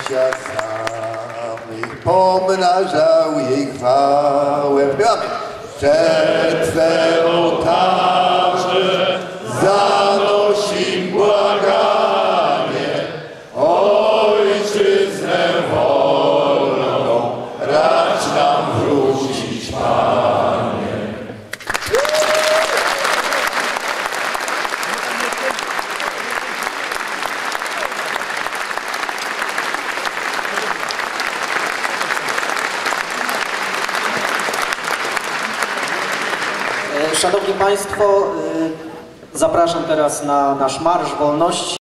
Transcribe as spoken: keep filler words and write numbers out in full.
życia samych pomnażał jej chwałę. Śpiewamy. Przed Twe ołtarze zanosim błaganie, Ojczyznę wolną racz nam wrócić, Panie. Szanowni Państwo, zapraszam teraz na nasz Marsz Wolności.